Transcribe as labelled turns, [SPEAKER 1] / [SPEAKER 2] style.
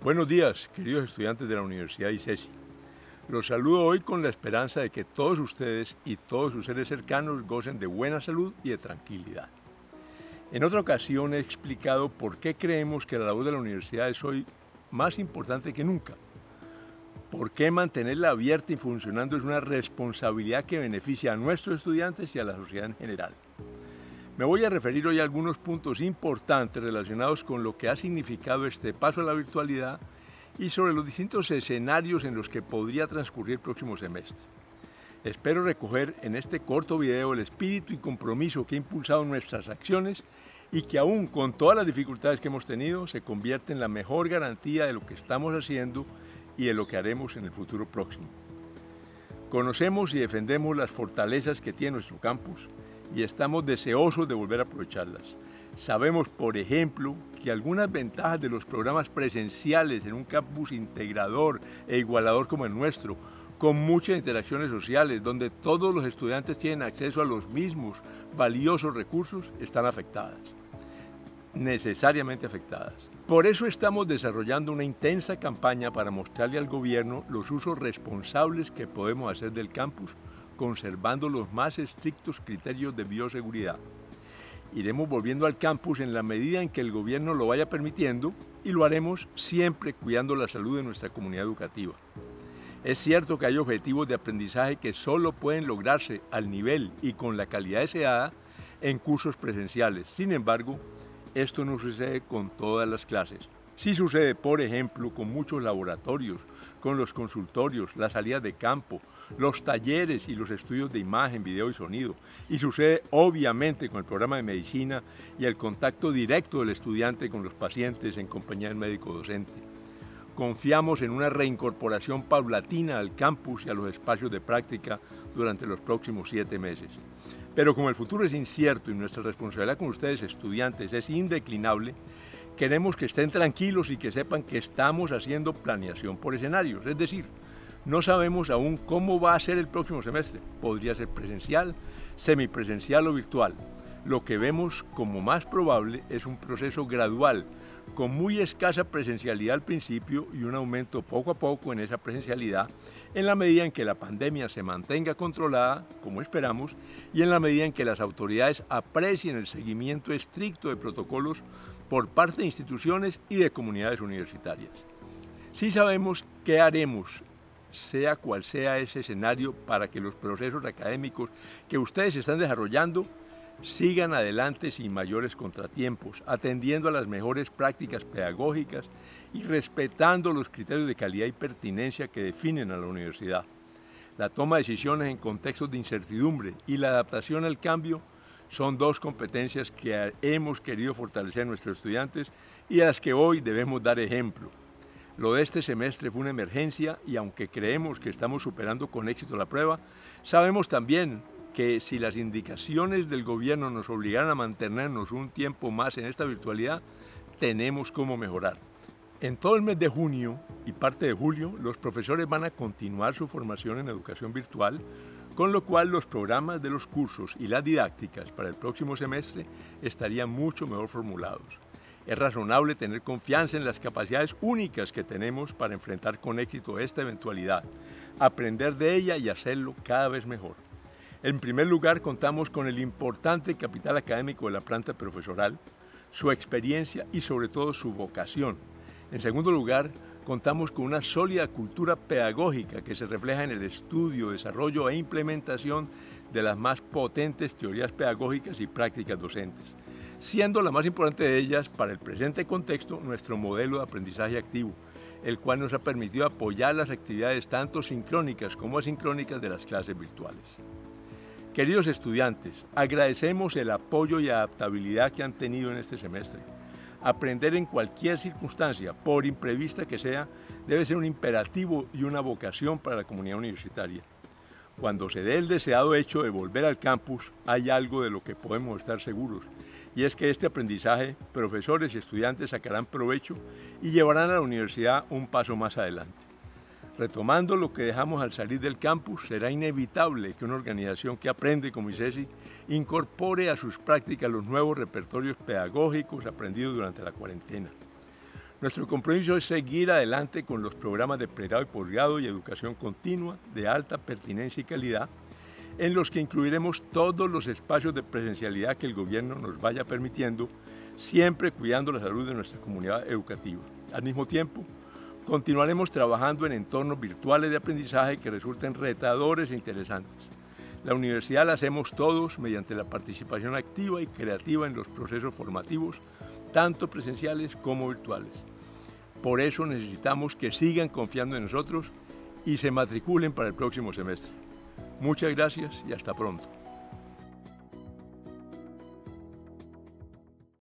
[SPEAKER 1] Buenos días, queridos estudiantes de la Universidad ICESI. Los saludo hoy con la esperanza de que todos ustedes y todos sus seres cercanos gocen de buena salud y de tranquilidad. En otra ocasión he explicado por qué creemos que la labor de la universidad es hoy más importante que nunca. Por qué mantenerla abierta y funcionando es una responsabilidad que beneficia a nuestros estudiantes y a la sociedad en general. Me voy a referir hoy a algunos puntos importantes relacionados con lo que ha significado este paso a la virtualidad y sobre los distintos escenarios en los que podría transcurrir el próximo semestre. Espero recoger en este corto video el espíritu y compromiso que ha impulsado nuestras acciones y que aún con todas las dificultades que hemos tenido se convierte en la mejor garantía de lo que estamos haciendo y de lo que haremos en el futuro próximo. Conocemos y defendemos las fortalezas que tiene nuestro campus y estamos deseosos de volver a aprovecharlas. Sabemos, por ejemplo, que algunas ventajas de los programas presenciales en un campus integrador e igualador como el nuestro, con muchas interacciones sociales, donde todos los estudiantes tienen acceso a los mismos valiosos recursos, están afectadas, necesariamente afectadas. Por eso estamos desarrollando una intensa campaña para mostrarle al gobierno los usos responsables que podemos hacer del campus, conservando los más estrictos criterios de bioseguridad. Iremos volviendo al campus en la medida en que el gobierno lo vaya permitiendo y lo haremos siempre cuidando la salud de nuestra comunidad educativa. Es cierto que hay objetivos de aprendizaje que solo pueden lograrse al nivel y con la calidad deseada en cursos presenciales. Sin embargo, esto no sucede con todas las clases. Sí sucede, por ejemplo, con muchos laboratorios, con los consultorios, las salidas de campo, los talleres y los estudios de imagen, video y sonido. Y sucede obviamente con el programa de medicina y el contacto directo del estudiante con los pacientes en compañía del médico docente. Confiamos en una reincorporación paulatina al campus y a los espacios de práctica durante los próximos 7 meses. Pero como el futuro es incierto y nuestra responsabilidad con ustedes, estudiantes, es indeclinable, queremos que estén tranquilos y que sepan que estamos haciendo planeación por escenarios, es decir, no sabemos aún cómo va a ser el próximo semestre. Podría ser presencial, semipresencial o virtual. Lo que vemos como más probable es un proceso gradual, con muy escasa presencialidad al principio y un aumento poco a poco en esa presencialidad, en la medida en que la pandemia se mantenga controlada, como esperamos, y en la medida en que las autoridades aprecien el seguimiento estricto de protocolos por parte de instituciones y de comunidades universitarias. Sí sabemos qué haremos, sea cual sea ese escenario, para que los procesos académicos que ustedes están desarrollando sigan adelante sin mayores contratiempos, atendiendo a las mejores prácticas pedagógicas y respetando los criterios de calidad y pertinencia que definen a la universidad. La toma de decisiones en contextos de incertidumbre y la adaptación al cambio son dos competencias que hemos querido fortalecer en nuestros estudiantes y a las que hoy debemos dar ejemplo. Lo de este semestre fue una emergencia y aunque creemos que estamos superando con éxito la prueba, sabemos también que si las indicaciones del gobierno nos obligaran a mantenernos un tiempo más en esta virtualidad, tenemos cómo mejorar. En todo el mes de junio y parte de julio, los profesores van a continuar su formación en educación virtual, con lo cual los programas de los cursos y las didácticas para el próximo semestre estarían mucho mejor formulados. Es razonable tener confianza en las capacidades únicas que tenemos para enfrentar con éxito esta eventualidad, aprender de ella y hacerlo cada vez mejor. En primer lugar, contamos con el importante capital académico de la planta profesoral, su experiencia y sobre todo su vocación. En segundo lugar, contamos con una sólida cultura pedagógica que se refleja en el estudio, desarrollo e implementación de las más potentes teorías pedagógicas y prácticas docentes, siendo la más importante de ellas, para el presente contexto, nuestro modelo de aprendizaje activo, el cual nos ha permitido apoyar las actividades tanto sincrónicas como asincrónicas de las clases virtuales. Queridos estudiantes, agradecemos el apoyo y adaptabilidad que han tenido en este semestre. Aprender en cualquier circunstancia, por imprevista que sea, debe ser un imperativo y una vocación para la comunidad universitaria. Cuando se dé el deseado hecho de volver al campus, hay algo de lo que podemos estar seguros, y es que este aprendizaje, profesores y estudiantes sacarán provecho y llevarán a la universidad un paso más adelante. Retomando lo que dejamos al salir del campus, será inevitable que una organización que aprende como ICESI incorpore a sus prácticas los nuevos repertorios pedagógicos aprendidos durante la cuarentena. Nuestro compromiso es seguir adelante con los programas de pregrado y posgrado y educación continua de alta pertinencia y calidad, en los que incluiremos todos los espacios de presencialidad que el gobierno nos vaya permitiendo, siempre cuidando la salud de nuestra comunidad educativa. Al mismo tiempo, continuaremos trabajando en entornos virtuales de aprendizaje que resulten retadores e interesantes. La universidad la hacemos todos mediante la participación activa y creativa en los procesos formativos, tanto presenciales como virtuales. Por eso necesitamos que sigan confiando en nosotros y se matriculen para el próximo semestre. Muchas gracias y hasta pronto.